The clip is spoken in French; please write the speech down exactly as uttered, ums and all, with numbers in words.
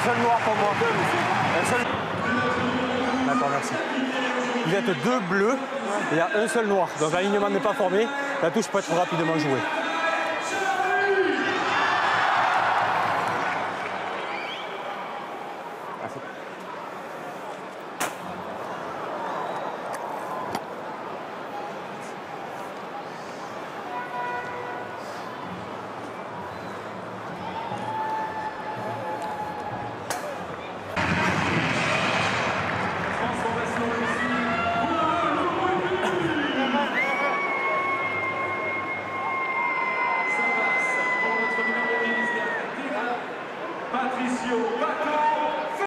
seul noir pour moi. Un seul... D'accord, merci. Vous êtes deux bleus, et il y a un seul noir. Donc l'alignement n'est pas formé, la touche peut être rapidement jouée. Merci. Patricio Bacco.